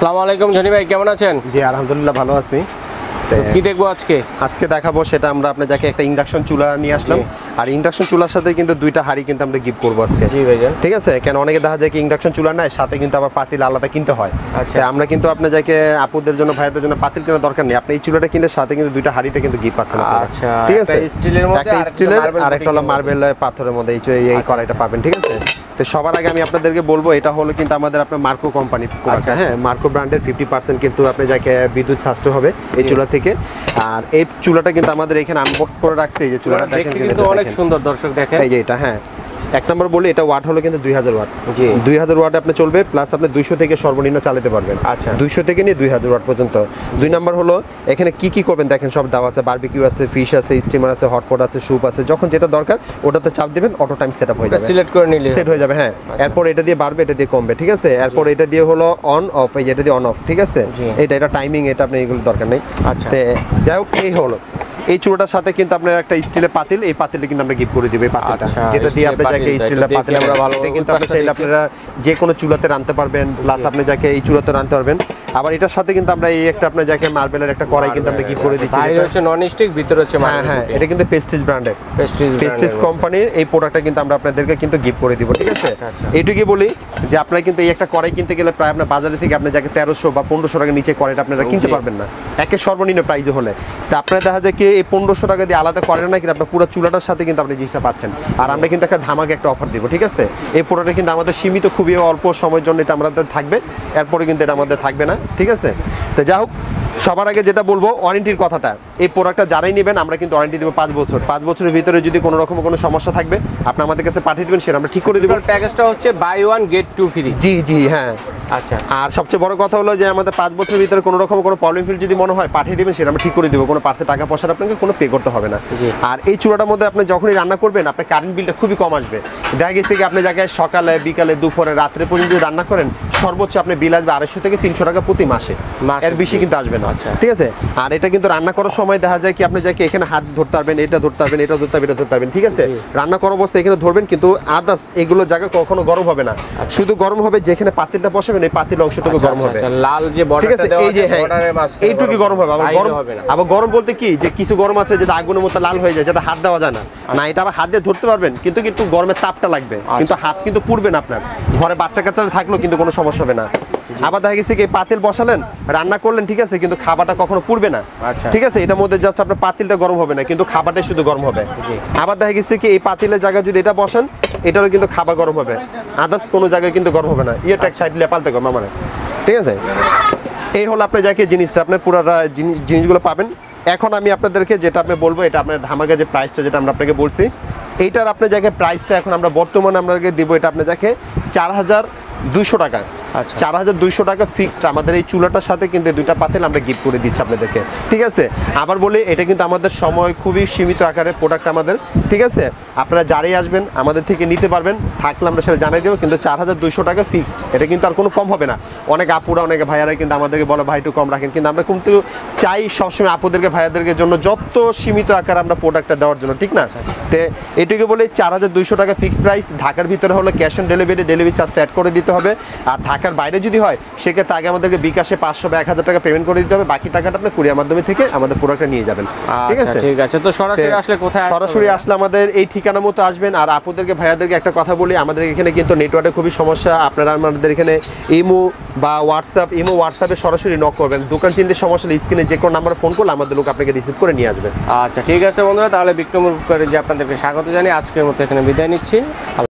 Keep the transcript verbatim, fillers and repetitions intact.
আসসালামু আলাইকুম জনি ভাই, কেমন আছেন? জি আলহামদুলিল্লাহ ভালো আছি। কি দেখবো আজকে? আজকে দেখাবো সেটা আমরা আপনার যাকে একটা ইন্ডাকশন চুলা নিয়ে আসলাম। আর ইন্ডাকশন চুলার সাথে কিন্তু দুইটা হাঁড়ি কিন্তু আমরা গিফট করবো আজকে। জি ভাইজান। ঠিক আছে, কেন অনেকে দেখা যায় কি ইন্ডাকশন চুলা নাই, সাথে কিন্তু আবার পাতিল আলাদা কিনতে হয়। আচ্ছা, আমরা কিন্তু আপনার যাকে আপুদের জন্য ভাইদের জন্য পাতিল কেনার দরকার নেই, আপনি এই চুলাটা কিনলে সাথে কিন্তু দুইটা হাঁড়িটা কিন্তু গিফট পাচ্ছেন আপনারা। আচ্ছা, ঠিক আছে, স্টিলের মধ্যে একটা স্টিলের আর একটা হলো মার্বেল পাথরের মধ্যে এই এই কড়াইটা পাবেন। ঠিক আছে, তো সবার আগে আমি আপনাদেরকে বলবো এটা হলো কিন্তু আমাদের আপনার মার্কো কোম্পানির প্রোডাক্ট। হ্যাঁ, মার্কো ব্র্যান্ডের ফিফটি পার্সেন্ট কিন্তু আপনি যাকে বিদ্যুৎ সাশ্রয় হবে এই চুলা থেকে। আর এই চুলাটা কিন্তু আমাদের এখানে আনবক্স করে রাখছে। এই যে চুলাটা দেখেন কিন্তু অনেক সুন্দর, দর্শক দেখেন এই যে এটা। হ্যাঁ, এক নম্বর বলি এটা ওয়াট হলো কিন্তু দুই হাজার ওয়াট। জি, দুই হাজার ওয়াট আপনি চলবে, প্লাস আপনি দুইশো থেকে সর্বনিম্ন চালাতে পারবেন। আচ্ছা, দুইশো থেকে নিয়ে দুই হাজার ওয়াট পর্যন্ত। দুই নম্বর হলো এখানে কি কি করবেন দেখেন, সব দাওয়া আছে, বারবিকিউ আছে, ফিশ আছে, স্টিমার আছে, হটপট আছে, স্যুপ আছে। যখন যেটা দরকার ওটাতে চাপ দিবেন, অটো টাইম সেটআপ হয়ে যাবে, সিলেক্ট করে নিলে সেট হয়ে যাবে। হ্যাঁ, এরপর এটা দিয়ে বাড়বে, এটা দিয়ে কমবে। ঠিক আছে, এরপর এটা দিয়ে হলো অন অফ, এই এটা দিয়ে অন অফ। ঠিক আছে, এটা এটা টাইমিং, এটা আপনি এগুলো দরকার নেই। আচ্ছা, তো যাই হোক, এই হলো এই চুলাটার সাথে কিন্তু আপনার একটা স্টিলের পাতিল, এই পাতিলটা কিন্তু আমরা গিফট করে দিব। এই পাতিলটা যেটা দিয়ে আপনি যাকে স্টিলের পাতিল আমরা ভালো, এটা কিন্তু আপনি চাইলে আপনারা যে কোনো চুলাতে রাঁধতে পারবেন, প্লাস আপনি যাকে এই চুলাতে রাঁধতে পারবেন। আবার এটার সাথে কিন্তু আমরা এই একটা আপনার যাকে মার্বেলের একটা কড়াই কিন্তু আমরা গিফট করে দিচ্ছি। এটা হচ্ছে নন স্টিক, ভিতরে হচ্ছে মার্বেল। হ্যাঁ, এটা কিন্তু প্রেস্টিজ ব্র্যান্ডের, প্রেস্টিজ প্রেস্টিজ কোম্পানির এই প্রোডাক্টটা কিন্তু আমরা আপনাদেরকে কিন্তু গিফট করে দিব। ঠিক আছে, এইটুকুই বলি যে আপনারা কিন্তু এই একটা কড়াই কিনতে গেলে প্রায় আপনার বাজারে থেকে আপনি যাকে তেরোশো বা পনেরোশো টাকার নিচে কড়াইটা আপনারা কিনতে পারবেন না, একের সর্বনিম্ন প্রাইজে হলে। তা আপনারা দেখা যায় কি এই পনেরোশো টাকা দিয়ে আলাদা করেন না, কিন্তু আপনার পুরো চুলাটার সাথে কিন্তু আপনি জিনিসটা পাচ্ছেন। আর আমরা কিন্তু একটা ধামাকে একটা অফার দিব। ঠিক আছে, এই প্রোডাক্টটা কিন্তু আমাদের সীমিত, খুবই অল্প সময়ের জন্য এটা আমাদের থাকবে, এরপরে কিন্তু এটা আমাদের থাকবে না। ঠিক আছে, তো যা হোক, সবার আগে যেটা বলবো ওয়ারেন্টির কথাটা, এই প্রোডাক্টটা যারাই নেবেন আমরা কিন্তু ওয়ারেন্টি দেবো পাঁচ বছর। পাঁচ বছরের ভিতরে যদি কোনো রকম কোনো সমস্যা থাকবে আপনি আমাদের কাছে পাঠিয়ে দেবেন, সেটা আমরা ঠিক করে দেবো। প্যাকেজটা হচ্ছে buy one get two free. জি জি, হ্যাঁ। আচ্ছা, আর সবচেয়ে বড় কথা হলো যে আমাদের পাঁচ বছরের ভিতরে কোনো রকম কোনো প্রবলেম ফিল যদি মনে হয় পাঠিয়ে দেবেন, সেটা আমরা ঠিক করে দেবো। কোনো পার্সে টাকা পয়সা আপনাকে কোনো পে করতে হবে না। আর এই চুলাটার মধ্যে আপনি যখনই রান্না করবেন আপনার কারেন্ট বিলটা খুবই কম আসবে। দেখা গেছে কি আপনি জায়গায় সকালে, বিকালে, দুপুরে, রাত্রে পর্যন্ত যদি রান্না করেন সর্বোচ্চ আপনি বিল আসবে আড়াইশো থেকে তিনশো টাকা প্রতি মাসে, এর বেশি কিন্তু আসবে না। ঠিক আছে, আর এটা কিন্তু রান্না করার সময় দেখা যায় কি আপনি যাকে এখানে হাত ধরতে পারবেন, এটা ধরতে পারবেন, এটা ধরতে পারবেন, এটা ধরতে পারবেন। ঠিক আছে, রান্না করার অবস্থায় এখানে ধরবেন, কিন্তু আদার্স এগুলো জায়গা কখনো গরম হবে না। শুধু গরম হবে যেখানে পাতিলটা বসাবেন, এই পাতিল অংশটুকু গরম হবে। লাল যে বর্ডারটা দেওয়া আছে বর্ডারের মাঝখানে এইটুকুই গরম হবে। আবার গরম আবার গরম বলতে কি যে কিছু গরম আছে যেটা আগুনের মতো লাল হয়ে যায়, যেটা হাত দেওয়া যায় না। না, এটা আবার হাত দিয়ে ধরতে পারবেন, কিন্তু কিন্তু গরমের তাপটা লাগবে, কিন্তু হাত কিন্তু পুড়বে না। আপনার ঘরে বাচ্চা কাচ্চা থাকলেও কিন্তু কোনো সমস্যা হবে না। আবার দেখা গেছে কি পাতিল বসালেন, রান্না করলেন, ঠিক আছে, কিন্তু খাবারটা কখনো পুড়বে না। ঠিক আছে, এটার মধ্যে জাস্ট আপনার পাতিলটা গরম হবে না, কিন্তু খাবারটাই শুধু গরম হবে। আবার দেখা গেছে কি এই পাতিলের জায়গায় যদি এটা বসান, এটারও কিন্তু খাবার গরম হবে, আদার্স কোনো জায়গায় কিন্তু গরম হবে না। ইয়েটা এক সাইড লিয়ে পাল্টে গরম আমার। ঠিক আছে, এই হলো আপনার যাকে জিনিসটা আপনি পুরো জিনিস জিনিসগুলো পাবেন। এখন আমি আপনাদেরকে যেটা আপনি বলবো, এটা আপনার ধামাকা যে প্রাইসটা যেটা আমরা আপনাকে বলছি, এইটার আপনার জায়গায় প্রাইসটা এখন আমরা বর্তমানে আপনাকে দিব, এটা আপনার যাকে চার হাজার দুইশো টাকা। আচ্ছা, চার হাজার দুইশো টাকা ফিক্সড আমাদের এই চুলাটার সাথে কিন্তু দুইটা পাতিল আমরা গিফট করে দিচ্ছি আপনাদেরকে। ঠিক আছে, আবার বলি এটা কিন্তু আমাদের সময় খুবই সীমিত আকারের প্রোডাক্ট আমাদের। ঠিক আছে, আপনারা যারাই আসবেন আমাদের থেকে নিতে পারবেন, থাকলে আমরা সেটা জানাই দেবো, কিন্তু চার হাজার দুইশো টাকা ফিক্সড, এটা কিন্তু আর কোনো কম হবে না। অনেক আপুরা, অনেকে ভাইয়ারা কিন্তু আমাদেরকে বলে ভাই একটু কম রাখেন, কিন্তু আমরা কিন্তু চাই সবসময় আপুদেরকে, ভাইয়াদেরকে জন্য যত সীমিত আকারে আমরা প্রোডাক্টটা দেওয়ার জন্য। ঠিক না, তো এটুকু বলে চার হাজার দুইশো টাকা ফিক্সড প্রাইস। ঢাকার ভিতরে হলে ক্যাশ অন ডেলিভারি, ডেলিভারি চার্জটা অ্যাড করে দিতে হবে। আর ঢাকার বাইরে যদি হয় সেক্ষেত্রে আগে আমাদেরকে বিকাশে পাঁচশো বা এক হাজার টাকা পেমেন্ট করে দিতে হবে, বাকি টাকাটা আপনি কুরিয়ার মাধ্যমে থেকে আমাদের প্রোডাক্টটা নিয়ে যাবেন। ঠিক আছে, ঠিক আছে। তো সরাসরি আসলে কোথায়? সরাসরি আসলে আমাদের এই ঠিকানা মতো আসবেন। আর আপুদেরকে, ভাইয়াদেরকে একটা কথা বলি, আমাদের এখানে কিন্তু নেটওয়ার্কের খুবই সমস্যা। আপনারা আমাদের এখানে ইমো বা হোয়াটসঅ্যাপ, ইমো হোয়াটসঅ্যাপে সরাসরি নক করবেন। দোকান চিনতে সমস্যা হলে স্ক্রিনে যে কোনো নাম্বারে ফোন করলে আমাদের লোক আপনাকে রিসিভ করে নিয়ে আসবে। আচ্ছা, ঠিক আছে বন্ধুরা, তাহলে বিক্রম করে যে আপনাদেরকে স্বাগত জানিয়ে আজকের মতো এখানে বিদায় নিচ্ছি।